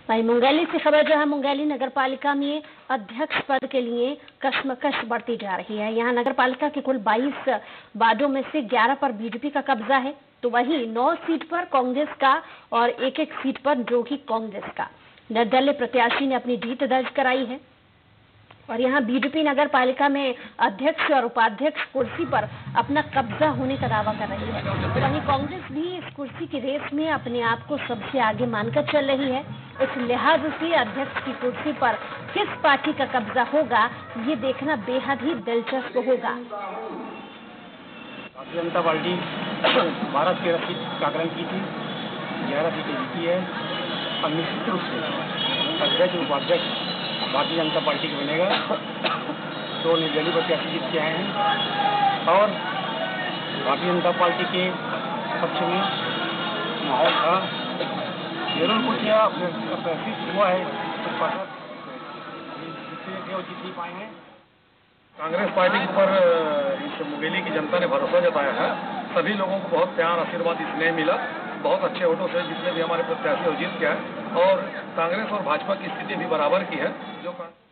वहीं मुंगेली से खबर जो है, मुंगेली नगर पालिका में अध्यक्ष पद के लिए कश्मकश बढ़ती जा रही है। यहाँ नगर पालिका के कुल 22 वार्डों में से 11 पर बीजेपी का कब्जा है, तो वहीं 9 सीट पर कांग्रेस का और एक सीट पर जो कि कांग्रेस का निर्दलीय प्रत्याशी ने अपनी जीत दर्ज कराई है। और यहाँ बीजेपी नगर पालिका में अध्यक्ष और उपाध्यक्ष कुर्सी पर अपना कब्जा होने का दावा कर रही है, तो वहीं कांग्रेस भी इस कुर्सी की रेस में अपने आप को सबसे आगे मानकर चल रही है। इस लिहाज से अध्यक्ष की कुर्सी पर किस पार्टी का कब्जा होगा, ये देखना बेहद ही दिलचस्प होगा। भारतीय जनता पार्टी 12 13 सीट का आकलन की थी, 11 सीटें जीती है और निश्चित रूप से अध्यक्ष उपाध्यक्ष भारतीय जनता पार्टी का बनेगा। 2 निर्दलीय प्रत्याशी जीत के आए हैं और भारतीय जनता पार्टी के पक्ष में माहौल था। जरूर कुछ प्रशिक्षित हुआ है, जिससे वो जीत नहीं पाए हैं। कांग्रेस पार्टी पर इस मुंगेली की जनता ने भरोसा जताया है। सभी लोगों को बहुत प्यार आशीर्वाद स्नेह मिला, बहुत अच्छे वोटों से जितने भी हमारे प्रत्याशी जीत गया है और कांग्रेस और भाजपा की स्थिति भी बराबर की है। जो